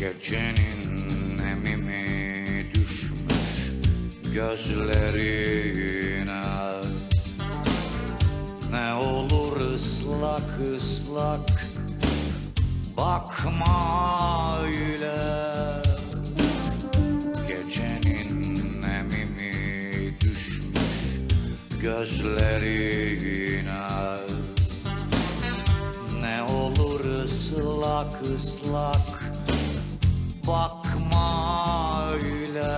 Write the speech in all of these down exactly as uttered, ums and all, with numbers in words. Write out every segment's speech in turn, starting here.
Gecenin nemimi düşmüş gözlerine. Ne olur ıslak ıslak bakma öyle. Gecenin nemimi düşmüş gözlerine. Ne olur ıslak ıslak bakma öyle.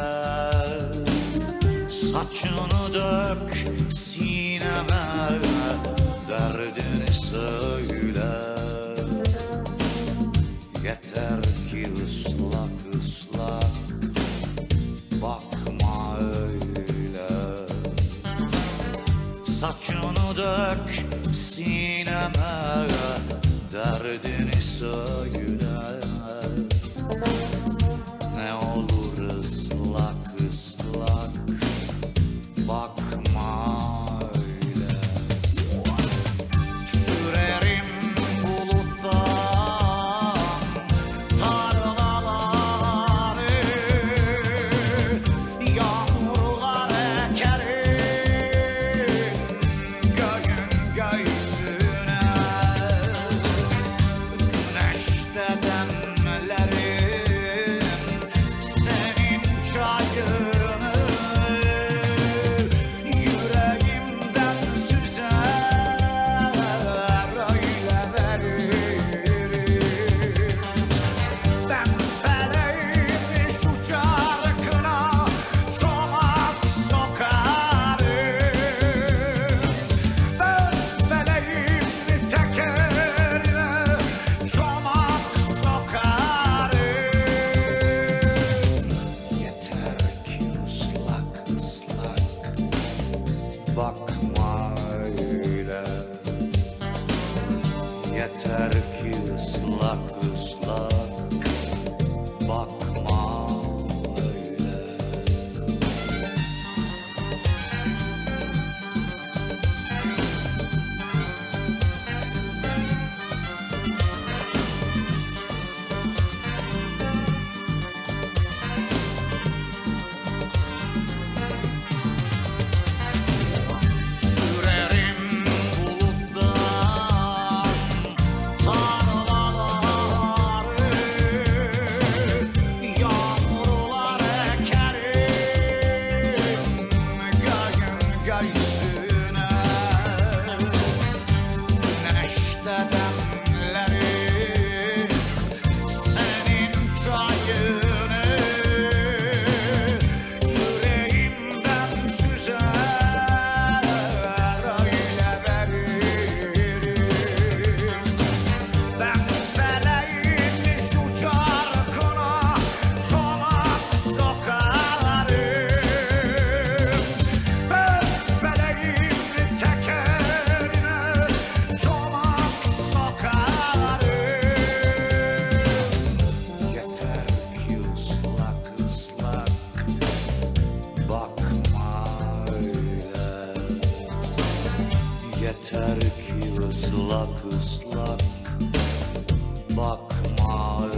Saçını dök sineme, derdini söyle. Yeter ki ıslak ıslak bakma öyle. Saçını dök sineme, derdini söyle. Ne olur ıslak ıslak bakma öyle. Sürerim buluttan tarlaları, yağmurlar ekerim göğün göğsüne. Güneşte demlerim senin çayını, yüreğimden süzer öyle veririm. Ben feleğim şu çarkına çomak sokarım. Ben feleğim tekerine çomak sokarım. Yeter ki ıslak ıslak bakma öyle. Yeter ki ıslak ıslak bakma öyle. Sürerim buluttan tarlaları, yağmurlar ekerim göğün göğsüne. Güneşte demlerim senin çayını, yüreğimden süzer öyle veririm. Ben feleğin şu çarkına çomak sokarım. Ben feleğin tekerine çomak sokarım. Yeter ki ıslak ıslak bakma öyle. Yeter ki ıslak ıslak bakma öyle.